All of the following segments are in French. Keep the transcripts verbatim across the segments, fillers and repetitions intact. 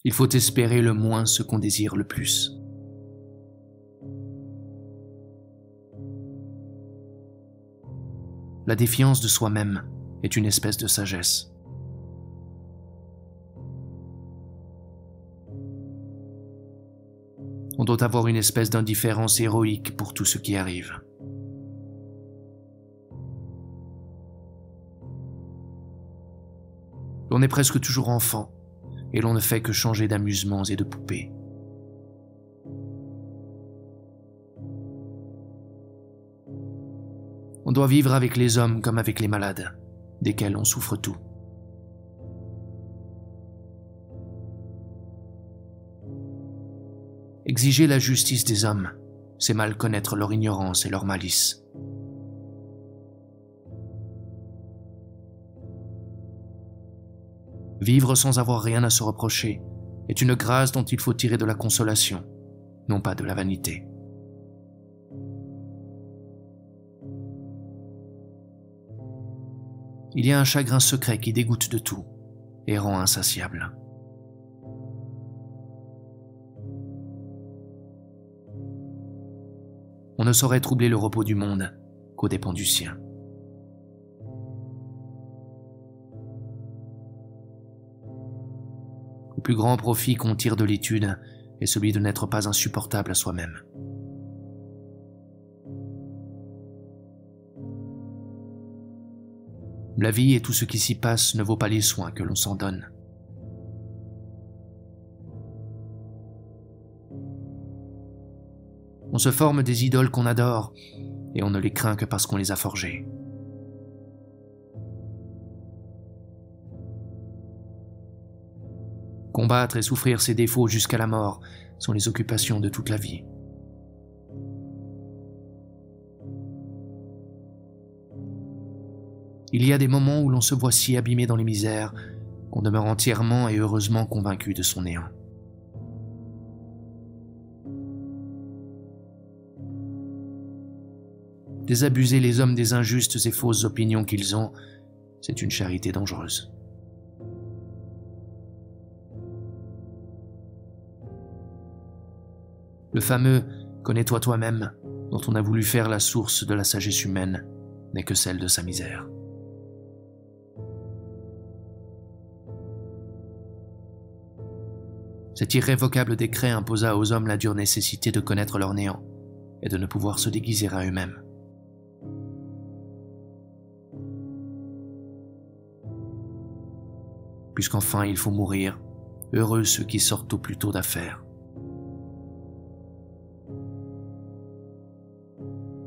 Il faut espérer le moins ce qu'on désire le plus. La défiance de soi-même est une espèce de sagesse. On doit avoir une espèce d'indifférence héroïque pour tout ce qui arrive. L'on est presque toujours enfant, et l'on ne fait que changer d'amusements et de poupées. On doit vivre avec les hommes comme avec les malades, desquels on souffre tout. Exiger la justice des hommes, c'est mal connaître leur ignorance et leur malice. Vivre sans avoir rien à se reprocher est une grâce dont il faut tirer de la consolation, non pas de la vanité. Il y a un chagrin secret qui dégoûte de tout et rend insatiable. On ne saurait troubler le repos du monde qu'aux dépens du sien. Le plus grand profit qu'on tire de l'étude est celui de n'être pas insupportable à soi-même. La vie et tout ce qui s'y passe ne vaut pas les soins que l'on s'en donne. On se forme des idoles qu'on adore, et on ne les craint que parce qu'on les a forgées. Combattre et souffrir ses défauts jusqu'à la mort sont les occupations de toute la vie. Il y a des moments où l'on se voit si abîmé dans les misères qu'on demeure entièrement et heureusement convaincu de son néant. Désabuser les hommes des injustes et fausses opinions qu'ils ont, c'est une charité dangereuse. Le fameux « connais-toi toi-même » dont on a voulu faire la source de la sagesse humaine n'est que celle de sa misère. Cet irrévocable décret imposa aux hommes la dure nécessité de connaître leur néant et de ne pouvoir se déguiser à eux-mêmes. Puisqu'enfin il faut mourir, heureux ceux qui sortent au plus tôt d'affaire.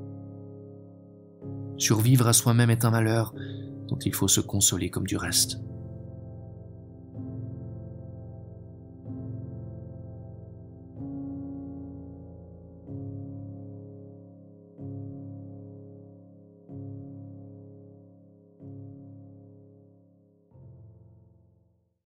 Survivre à soi-même est un malheur dont il faut se consoler comme du reste.